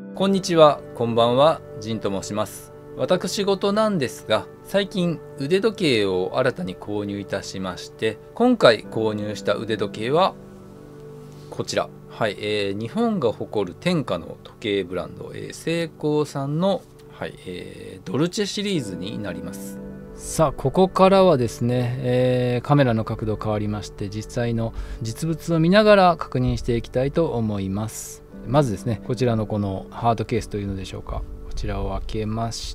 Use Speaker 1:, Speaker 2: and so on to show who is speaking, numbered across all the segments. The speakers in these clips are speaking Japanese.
Speaker 1: こんにちは、こんばんは、ジンと申します。私事なんですが、最近腕時計を新たに購入いたしまして、今回購入した腕時計はこちら。日本が誇る天下の時計ブランド、セイコーさんの、ドルチェシリーズになります。さあ、ここからはですね、カメラの角度変わりまして、実際の実物を見ながら確認していきたいと思います。まずですね、こちらのこのハードケースというのでしょうか。こちらを開けまして、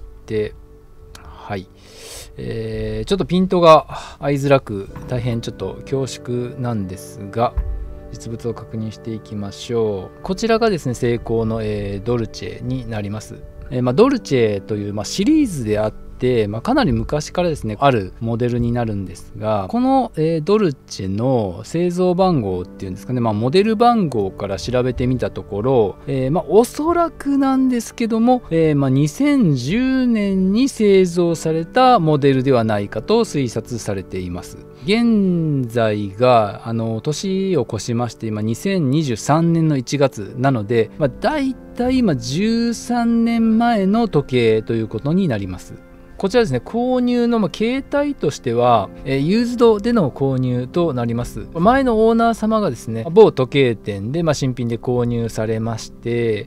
Speaker 1: ちょっとピントが合いづらく、大変ちょっと恐縮なんですが、実物を確認していきましょう。こちらがですね、セイコーの、ドルチェになります。ドルチェという、シリーズであって、かなり昔からですねあるモデルになるんですが、この、ドルチェの製造番号っていうんですかね、モデル番号から調べてみたところ、おそらくなんですけども、2010年に製造されたモデルではないかと推察されています。現在が年を越しまして、今2023年の1月なので、だいたい今13年前の時計ということになります。こちらですね、購入の形態としては、ユーズドでの購入となります。前のオーナー様がですね、某時計店で、新品で購入されまして、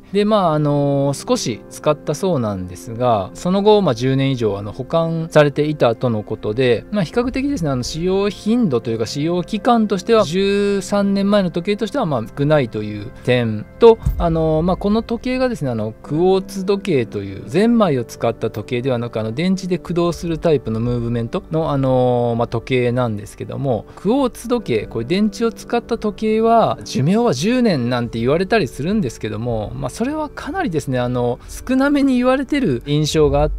Speaker 1: で、少し使ったそうなんですが、その後、10年以上保管されていたとのことで、比較的ですね、使用頻度というか使用期間としては、13年前の時計としては少ないという点と、この時計がですね、クォーツ時計というゼンマイを使った時計ではなく、電池で駆動するタイプのムーブメントの、時計なんですけども、クォーツ時計、これ電池を使った時計は寿命は10年なんて言われたりするんですけども、それはかなりですね少なめに言われてる印象があって、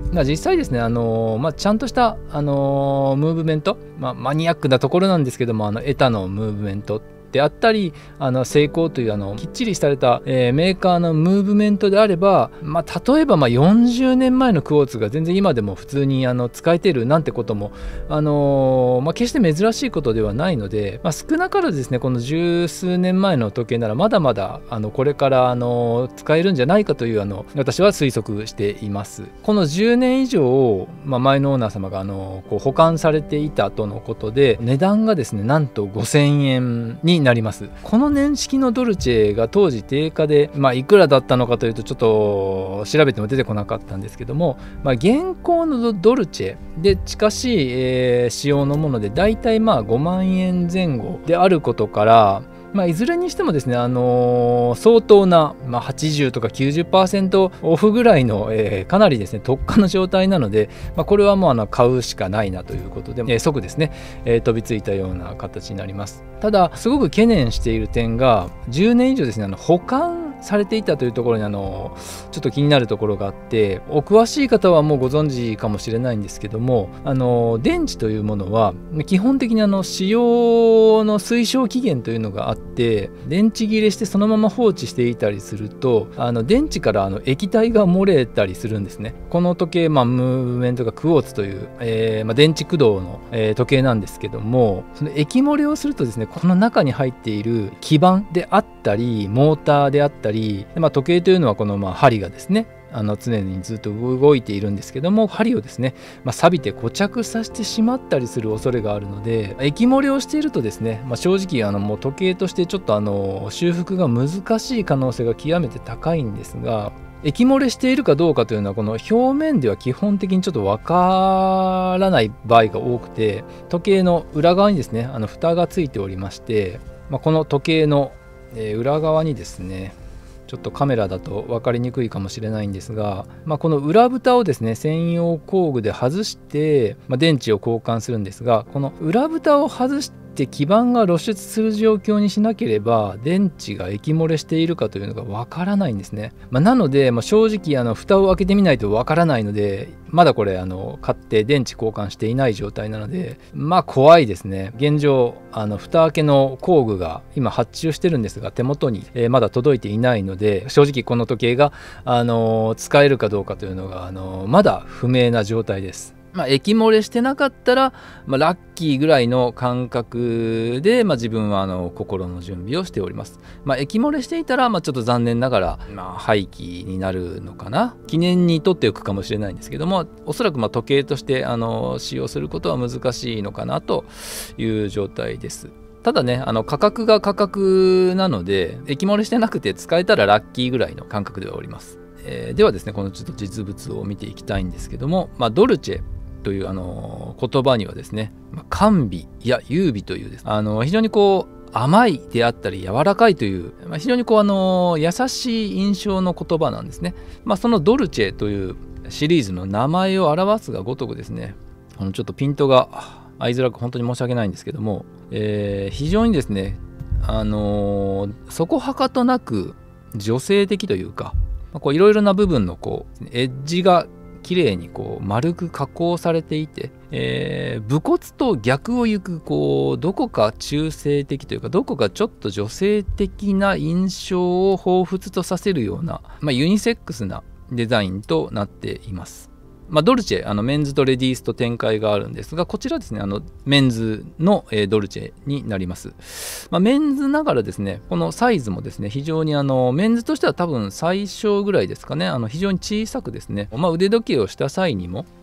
Speaker 1: 実際ですねちゃんとしたムーブメント、マニアックなところなんですけども、エタのムーブメントであったり、セイコーというきっちりされた、メーカーのムーブメントであれば、例えば40年前のクォーツが全然今でも普通に使えてるなんてことも、決して珍しいことではないので、少なからずですねこの十数年前の時計ならまだまだこれから使えるんじゃないかという私は推測しています。この10年以上、前のオーナー様が保管されていたとのことで、値段がですねなんと5000円になります。この年式のドルチェが当時定価で、いくらだったのかというとちょっと調べても出てこなかったんですけども、現行のドルチェで近しい、仕様のものでだいたい5万円前後であることから、いずれにしてもですね、相当な、80とか 90% オフぐらいの、かなりですね特価の状態なので、これはもう買うしかないなということで、即ですね、飛びついたような形になります。ただすごく懸念している点が、10年以上ですね保管されていたというところにちょっと気になるところがあって、お詳しい方はもうご存知かもしれないんですけども、電池というものは基本的に使用の推奨期限というのがあって、電池切れしてそのまま放置していたりすると電池から液体が漏れたりするんですね。この時計、ムーブメントがクォーツという、電池駆動の、時計なんですけども、その液漏れをするとですね、この中に入っている基板であったりモーターであったり、時計というのはこの針がですね常にずっと動いているんですけども、針をですね、錆びて固着させてしまったりする恐れがあるので、液漏れをしているとですね、正直もう時計としてちょっと修復が難しい可能性が極めて高いんですが、液漏れしているかどうかというのはこの表面では基本的にちょっとわからない場合が多くて、時計の裏側にですね蓋がついておりまして、この時計の裏側にですね、ちょっとカメラだと分かりにくいかもしれないんですが、この裏蓋をですね専用工具で外して、電池を交換するんですが、この裏蓋を外して基板が露出する状況にしなければ電池が液漏れしているかというのが分からないんですね。なので、正直蓋を開けてみないと分からないので、まだこれ買って電池交換していない状態なので、怖いですね。現状蓋開けの工具が今発注してるんですが、手元に、まだ届いていないので、正直この時計が使えるかどうかというのがまだ不明な状態です。 液漏れしてなかったら、ラッキーぐらいの感覚で、自分は心の準備をしております。液漏れしていたら、ちょっと残念ながら、廃棄になるのかな。記念に取っておくかもしれないんですけども、おそらく時計として使用することは難しいのかなという状態です。ただね、価格が価格なので、液漏れしてなくて使えたらラッキーぐらいの感覚ではおります。ではですね、このちょっと実物を見ていきたいんですけども、ドルチェという言葉にはですね、甘美や優美というです、非常に甘いであったり柔らかいという、非常に優しい印象の言葉なんですね。そのドルチェというシリーズの名前を表すがごとくですね、ちょっとピントが合いづらく本当に申し訳ないんですけども、非常にですね、そこはかとなく女性的というか、いろいろな部分のエッジが綺麗に丸く加工されていて、武骨と逆を行くどこか中性的というか、どこかちょっと女性的な印象を彷彿とさせるような、ユニセックスなデザインとなっています。ドルチェ、メンズとレディースと展開があるんですが、こちらですね、メンズの、ドルチェになります。メンズながらですね、このサイズもですね、非常にメンズとしては多分最小ぐらいですかね、非常に小さくですね、腕時計をした際にも、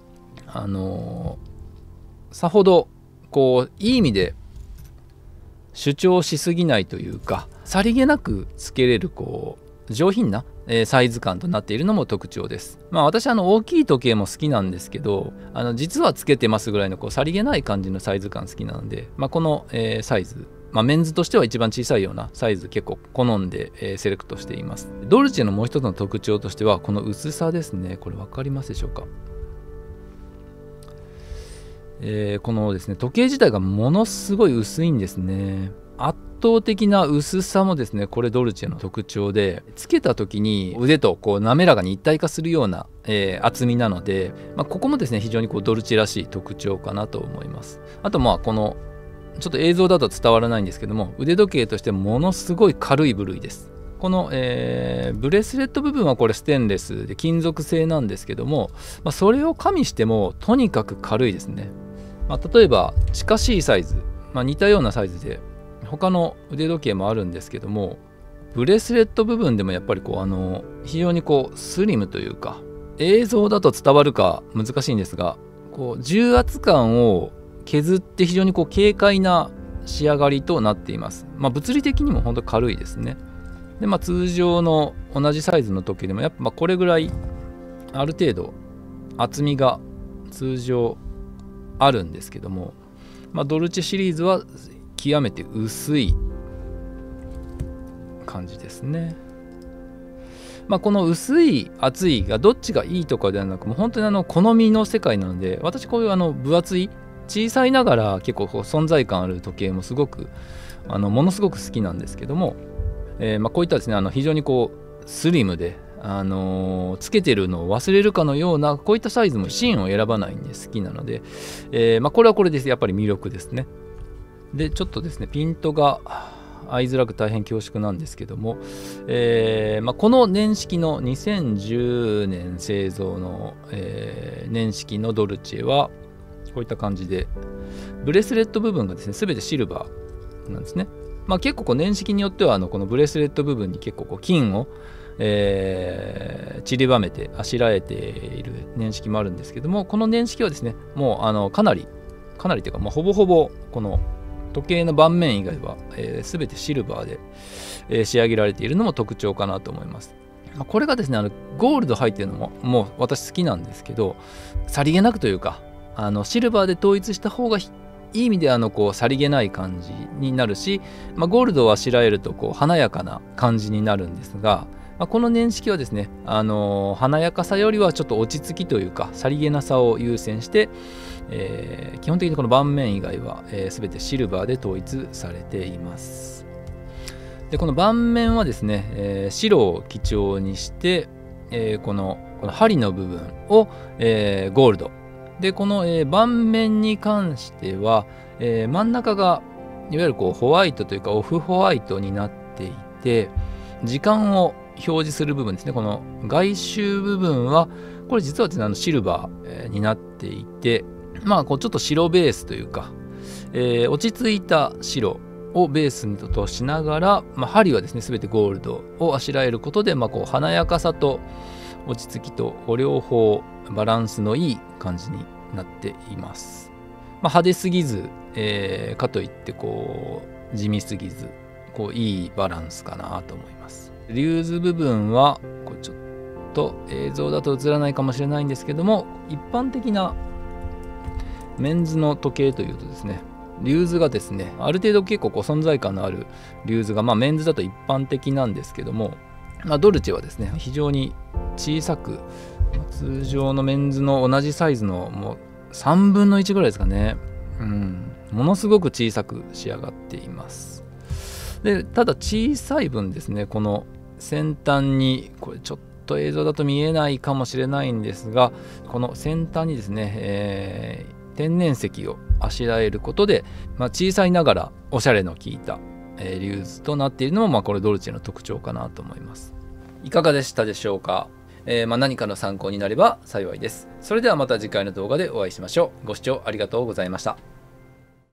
Speaker 1: さほどいい意味で主張しすぎないというか、さりげなくつけれる上品なサイズ感となっているのも特徴です。私大きい時計も好きなんですけど、実はつけてますぐらいのさりげない感じのサイズ感好きなので、この、サイズ、メンズとしては一番小さいようなサイズ結構好んで、セレクトしています。ドルチェのもう一つの特徴としてはこの薄さですね。これ分かりますでしょうか。このですね、時計自体がものすごい薄いんですね。圧倒的な薄さもですね、これドルチェの特徴で、つけた時に腕と滑らかに一体化するような、厚みなので、ここもですね、非常にドルチェらしい特徴かなと思います。あとこのちょっと映像だと伝わらないんですけども、腕時計としてものすごい軽い部類です。この、ブレスレット部分はこれステンレスで金属製なんですけども、それを加味してもとにかく軽いですね。例えば近しいサイズ、似たようなサイズで他の腕時計もあるんですけども、ブレスレット部分でもやっぱり非常にスリムというか、映像だと伝わるか難しいんですが、重圧感を削って非常に軽快な仕上がりとなっています。物理的にも本当軽いですね。で通常の同じサイズの時計でもやっぱこれぐらいある程度厚みが通常あるんですけども、ドルチェシリーズは極めて薄い感じですね。この薄い厚いがどっちがいいとかではなく、もう本当に好みの世界なので、私こういう分厚い小さいながら結構存在感ある時計もすごくものすごく好きなんですけども、こういったですね非常にスリムでつけてるのを忘れるかのようなこういったサイズもシーンを選ばないんで好きなので、これはこれでやっぱり魅力ですね。でちょっとですねピントが合いづらく大変恐縮なんですけども、この年式の2010年製造の、年式のドルチェはこういった感じで、ブレスレット部分がですね全てシルバーなんですね。結構年式によってはこのブレスレット部分に結構金を、散りばめてあしらえている年式もあるんですけども、この年式はですねもうかなりというか、ほぼほぼこの時計の盤面以外は、全てシルバーで、仕上げられているのも特徴かなと思います。これがですねゴールド入っているのもう私好きなんですけど、さりげなくというかシルバーで統一した方がいい意味でさりげない感じになるし、ゴールドをあしらえると華やかな感じになるんですが、この年式はですね華やかさよりはちょっと落ち着きというかさりげなさを優先して、基本的にこの盤面以外は、全てシルバーで統一されています。でこの盤面はですね、白を基調にして、この針の部分を、ゴールドで、この、盤面に関しては、真ん中がいわゆるホワイトというかオフホワイトになっていて、時間を表示する部分ですね、この外周部分はこれ実はですねシルバーになっていて、まあこうちょっと白ベースというか、落ち着いた白をベースにとしながら、針はですね全てゴールドをあしらえることで、こう華やかさと落ち着きと両方バランスのいい感じになっています。派手すぎず、かといってこう地味すぎず、こういいバランスかなと思います。リューズ部分はこうちょっと映像だと映らないかもしれないんですけども、一般的なメンズの時計というとですね、リューズがですねある程度結構こう存在感のあるリューズが、メンズだと一般的なんですけども、ドルチェはですね非常に小さく、通常のメンズの同じサイズのもう3分の1ぐらいですかね、ものすごく小さく仕上がっています。でただ小さい分ですね、この先端にこれちょっと映像だと見えないかもしれないんですが、この先端にですね、天然石をあしらえることで、小さいながらおしゃれの効いた、リューズとなっているのも、これドルチェの特徴かなと思います。いかがでしたでしょうか。何かの参考になれば幸いです。それではまた次回の動画でお会いしましょう。ご視聴ありがとうございました。